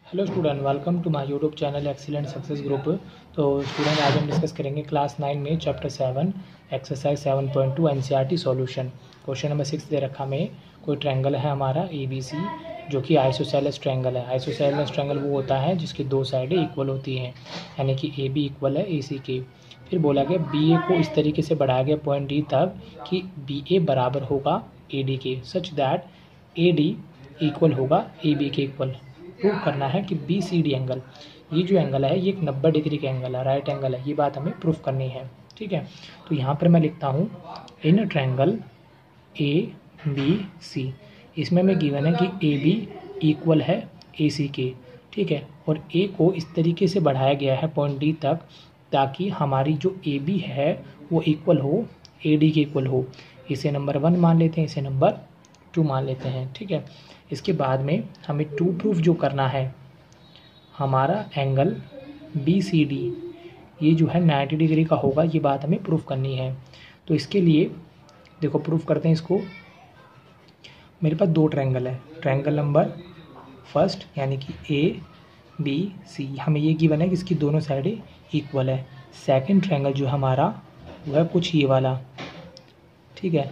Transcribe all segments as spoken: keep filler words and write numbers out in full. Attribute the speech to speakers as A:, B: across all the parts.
A: Hello student, welcome to my YouTube channel excellent success group. तो student, आज हम discuss करेंगे क्लास नाइन में chapter seven exercise seven point two NCERT solution. Question number six दे रखा में कोई ट्रायंगल है हमारा ए बी सी, जो कि आइसोसेलेस ट्रायंगल है। आइसोसेलेस ट्रायंगल वो होता है जिसकी दो साइडें इक्वल होती हैं, यानी कि ए बी इक्वल है ए सी के। फिर बोला गया बी ए को इस तरीके से बढ़ाया गया पॉइंट डी तक कि बी ए बराबर होगा ए डी के, such that A D equal होगा ए बी के इक्वल। प्रूव करना है कि बी सी डी एंगल, ये जो एंगल है ये एक नब्बे डिग्री का एंगल है, राइट एंगल है। ये बात हमें प्रूफ करनी है, ठीक है। तो यहाँ पर मैं लिखता हूँ in triangle A B C, इसमें मैं गिवन है कि ए बी इक्वल है ए सी के, ठीक है। और ए को इस तरीके से बढ़ाया गया है पॉइंट डी तक ताकि हमारी जो ए बी है वो इक्वल हो ए डी के इक्वल हो। इसे नंबर वन मान लेते हैं, इसे नंबर टू मान लेते हैं, ठीक है। इसके बाद में हमें टू प्रूफ जो करना है, हमारा एंगल बी सी डी ये जो है नाइन्टी डिग्री का होगा, ये बात हमें प्रूफ करनी है। तो इसके लिए देखो प्रूफ करते हैं इसको। मेरे पास दो ट्रायंगल है, ट्रायंगल नंबर फर्स्ट यानी कि ए बी सी, हमें ये गिवन है कि इसकी दोनों साइडें इक्वल है। सेकंड ट्रायंगल जो हमारा वो है कुछ ये वाला, ठीक है,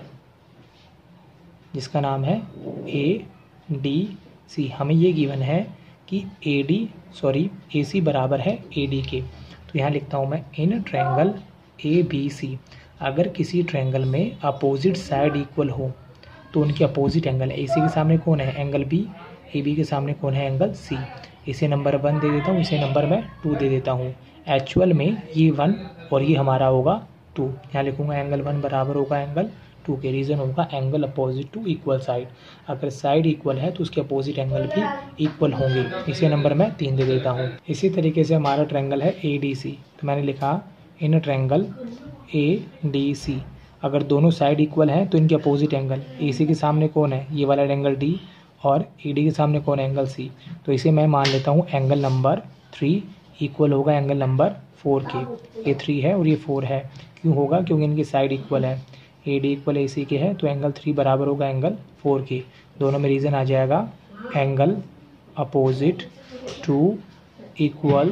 A: जिसका नाम है ए डी सी। हमें ये गिवन है कि ए डी सॉरी ए सी बराबर है ए डी के। तो यहाँ लिखता हूँ मैं in triangle A B C, अगर किसी ट्रायंगल में अपोजिट साइड इक्वल हो तो उनके अपोजिट एंगल है। ए सी के सामने कौन है, एंगल बी, ए बी के सामने कौन है, एंगल सी। इसे नंबर वन दे देता हूँ, इसे नंबर मैं टू दे देता हूँ। एक्चुअल में ये वन और ये हमारा होगा टू। यहाँ लिखूँगा एंगल वन बराबर होगा एंगल टू के। रीज़न होगा angle opposite to equal side, अगर साइड इक्वल है तो उसके अपोजिट एंगल भी इक्वल होंगे। इसे नंबर मैं तीन दे देता हूँ। इसी तरीके से हमारा ट्रायंगल है ए डी सी, तो मैंने लिखा in triangle A D C, अगर दोनों साइड इक्वल हैं तो इनके अपोजिट एंगल, ए सी के सामने कौन है, ये वाला एंगल डी, और ए डी के सामने कौन है, एंगल सी। तो इसे मैं मान लेता हूँ एंगल नंबर थ्री इक्वल होगा एंगल नंबर फोर के। ये थ्री है और ये फोर है, क्यों होगा, क्योंकि इनकी साइड इक्वल है। ए डी इक्वल ए सी के है तो एंगल थ्री बराबर होगा एंगल फोर के। दोनों में रीज़न आ जाएगा angle opposite to equal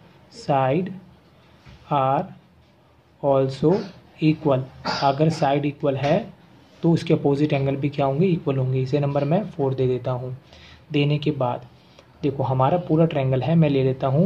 A: side are also equal. अगर साइड इक्वल है तो उसके अपोजिट एंगल भी क्या होंगे, इक्वल होंगे। इसे नंबर मैं फोर दे देता हूँ। देने के बाद देखो हमारा पूरा ट्रायंगल है, मैं ले लेता हूँ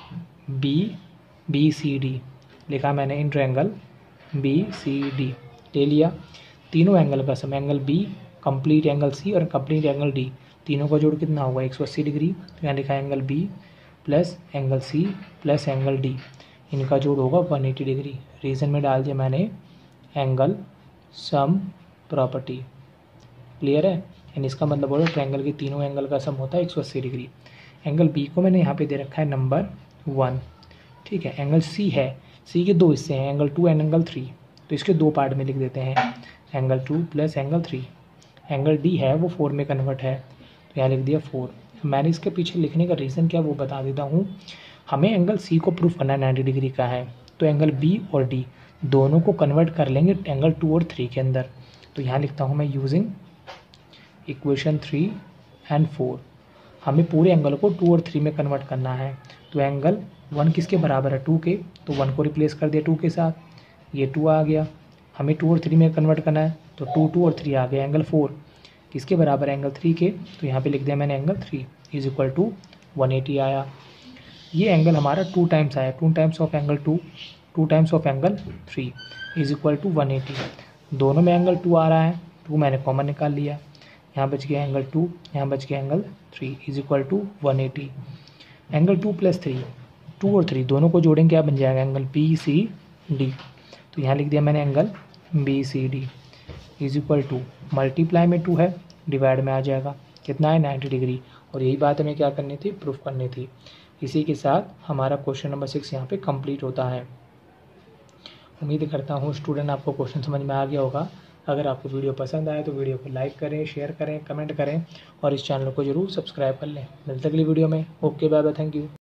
A: बी बी सी डी, लिखा मैंने in triangle B C D ले लिया। तीनों एंगल का sum, angle B complete angle C और कंप्लीट एंगल डी, तीनों का जोड़ कितना होगा, एक सौ अस्सी डिग्री। तो यहाँ लिखा angle B plus angle C plus angle D, इनका जोड़ होगा एक सौ अस्सी डिग्री। रीज़न में डाल दिया मैंने एंगल सम प्रॉपर्टी, क्लियर है। यानी इसका मतलब बोलो ट्रायंगल के तीनों एंगल का सम होता है एक सौ अस्सी डिग्री। एंगल बी को मैंने यहाँ पे दे रखा है नंबर वन, ठीक है। एंगल सी है, सी के दो हिस्से हैं, angle two and angle three, तो इसके दो पार्ट में लिख देते हैं, angle two plus angle three. Angle D है वो फोर में कन्वर्ट है, तो यहाँ लिख दिया फोर। मैंने इसके पीछे लिखने का रीज़न क्या वो बता देता हूँ। हमें एंगल सी को प्रूफ करना है नाइन्टी डिग्री का है, तो एंगल बी और डी दोनों को कन्वर्ट कर लेंगे एंगल टू और थ्री के अंदर। तो यहाँ लिखता हूँ मैं using equation three and four. हमें पूरे एंगल को टू और थ्री में कन्वर्ट करना है। तो एंगल वन किसके बराबर है, टू के, तो वन को रिप्लेस कर दिया टू के साथ, ये टू आ गया। हमें टू और थ्री में कन्वर्ट करना है तो टू टू और थ्री आ गया। एंगल फोर किसके बराबर है, एंगल थ्री के, तो यहाँ पे लिख दिया मैंने angle three is equal to one eighty आया। ये एंगल हमारा टू टाइम्स आया, two times of angle two, two times of angle three is equal to one eighty. दोनों में एंगल टू आ रहा है, टू मैंने कॉमन निकाल लिया, यहाँ बच गया एंगल टू, यहाँ बच गया angle three is equal to one eighty. Angle two plus three, two और थ्री दोनों को जोड़ेंगे क्या बन जाएगा, एंगल बी सी डी। तो यहाँ लिख दिया मैंने angle B C D is equal to, multiply में टू है, डिवाइड में आ जाएगा कितना है, नाइन्टी डिग्री। और यही बात हमें क्या करनी थी, प्रूफ करनी थी। इसी के साथ हमारा क्वेश्चन नंबर सिक्स यहाँ पे कंप्लीट होता है। उम्मीद करता हूँ स्टूडेंट आपको क्वेश्चन समझ में आ गया होगा। अगर आपको वीडियो पसंद आए तो वीडियो को लाइक करें, शेयर करें, कमेंट करें और इस चैनल को जरूर सब्सक्राइब कर लें। मिलते अगली वीडियो में। Okay, bye bye, thank you.